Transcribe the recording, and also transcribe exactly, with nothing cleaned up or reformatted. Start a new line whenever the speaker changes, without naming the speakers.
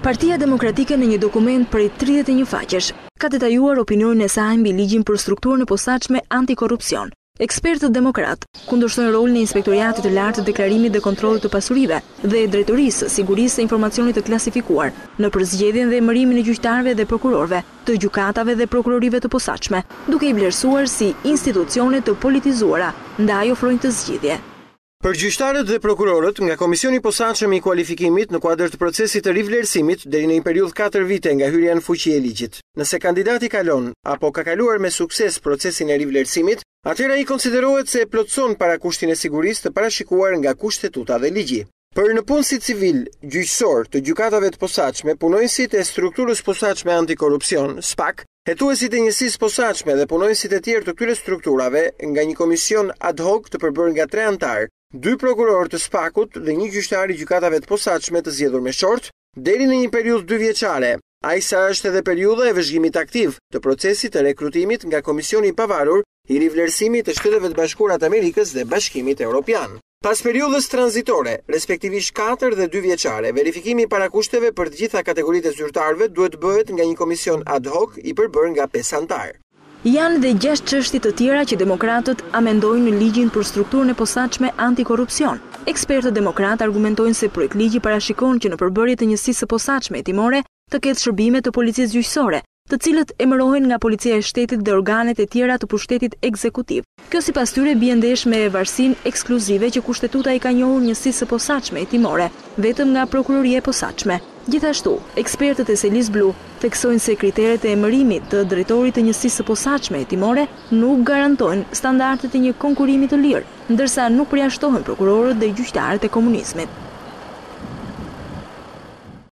Partia Demokratike në një dokument prej tridhjetë e një faqesh ka detajuar opinionin e saj mbi ligjin për strukturën e posaçme antikorrupsion. Ekspertët demokratë kundërshtojnë rolin e Inspektoriatit të Lartë të Deklarimit dhe Kontrollit të Pasurive dhe Drejtorisë së Sigurisë së Informacionit të Klasifikuar në përzgjedhjen dhe emërimin e gjyqtarëve dhe prokurorëve, të gjykatave dhe prokurorive të posaçme, duke i vlerësuar si institucione të politizuara, ndaj ofrojnë të zgjidhje.
Për gjyqtarët dhe prokurorët, nga Komisioni i Posaçëm i Kualifikimit në kuadër të procesit të rivlerësimit deri në një periudhë katër vite nga hyrja në fuqi e ligjit. Nëse kandidati kalon apo ka kaluar me sukses procesin e rivlerësimit, atëherë ai konsiderohet se e plotëson parakushtin e sigurisë të parashikuar nga kushtetuta dhe ligji. Për në punësit civil gjyqësor të gjykatave të posaçme, punojësit e strukturës posaçme antikorrupsion, SPAK, hetuesit e Njësisë posaçme dhe punojësit e tjerë të këtyre strukturave nga një komision Ad-hoc të përbërë nga tre antar, dy prokurorë të SPAK-ut dhe një gjyqtar i gjykatave të posaçme të zgjedhur me short, deri në një periudhë dy vjeçare. Ai sa është edhe periudha e vëzhgimit aktiv të procesit të rekrutimit nga Komisioni i Pavarur i rivlerësimit të Shteteve të Bashkuara të Amerikës dhe Bashkimit Evropian. Pas periudhës tranzitore, respektivisht katër dhe dy vjeçare, verifikimi i parakushteve për të gjitha kategoritë e zyrtarëve duhet bëhet nga një komision ad hoc i përbërë nga pesë antar.
Janë dhe gjashtë çështje të tjera që demokratët amendojnë në ligjin për strukturën e posaçme antikorrupsion. Ekspertët demokratë argumentojnë se projektligji parashikon që në përbërje të Njësisë së Posaçme Hetimore të ketë shërbime të Policisë Gjyqësore, të cilët emërohen nga Policia e Shtetit dhe organet e tjera të pushtetit ekzekutiv. Kjo sipas tyre bie ndesh me varësinë ekskluzive që kushtetuta i ka njohur Njësisë së Posaçme Hetimore, vetëm nga prokuroria e posaçme. Gjithashtu, ekspertët e Selis Blu theksojnë se kriteret e emërimit të drejtorit të Njësisë së Posaçme Hetimore nuk garantojnë standardet e një konkurimi të lirë, ndërsa nuk përjashtohen prokurorët dhe gjyqtarët e komunizmit.